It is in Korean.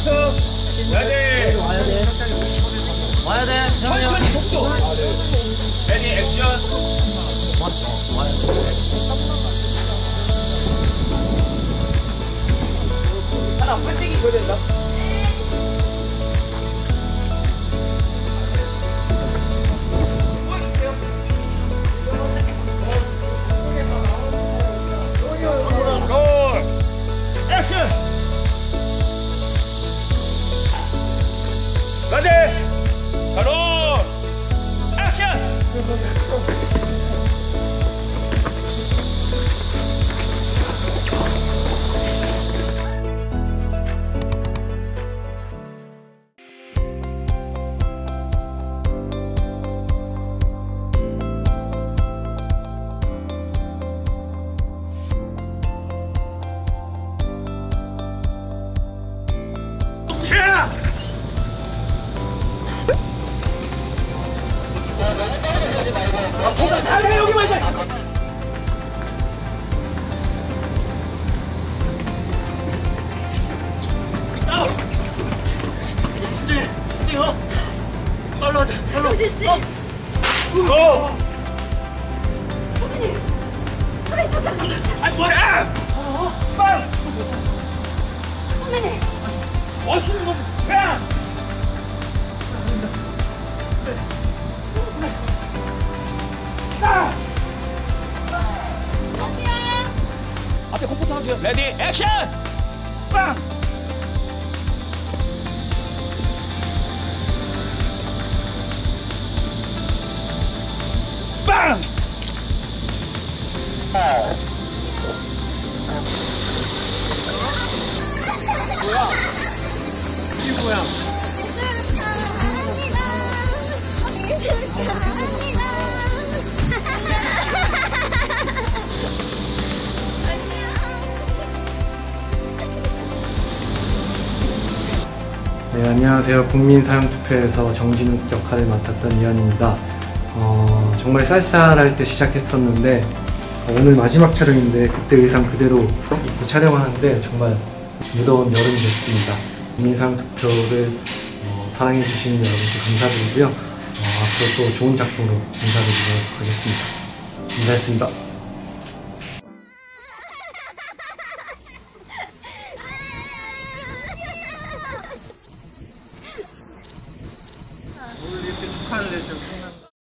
레디. 와야 돼. 천천히 속도. 레디 액션. 하나 펀딩이 줘야 된다. 레디! 바로 액션! 여기만 있어. 진짜 빨리 하자. 성진 씨. 선배님. 선배님 잠깐. 아이 뭐야? 빨리. 선배님. 멋있는 거. 야. 앞에 컴포트 하나 줘요. 레디 액션! 빵! 빵! 뭐야? 이게 뭐야? 네, 안녕하세요. 국민사용투표에서 정진욱 역할을 맡았던 이현입니다. 정말 쌀쌀할 때 시작했었는데 오늘 마지막 촬영인데 그때 의상 그대로 입고 촬영하는데 정말 무더운 여름이 됐습니다. 국민사용투표를 사랑해주시는 여러분께 감사드리고요. 앞으로 또 좋은 작품으로 인사드리도록 하겠습니다. 감사했습니다.